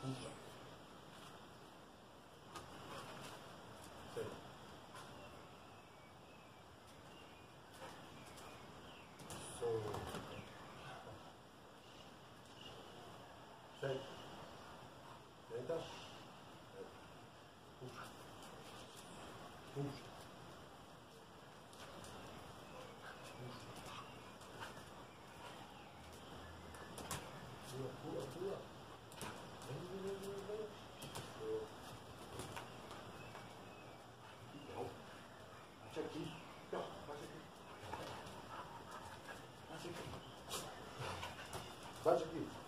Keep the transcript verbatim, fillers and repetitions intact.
Puxa. Sei. Solta. Sei. Deita. Puxa. Puxa. Pula, pula, pula. Vem, vem, vem, vem, vem. Legal. Bate aqui. Não, bate aqui. Bate aqui. Bate aqui.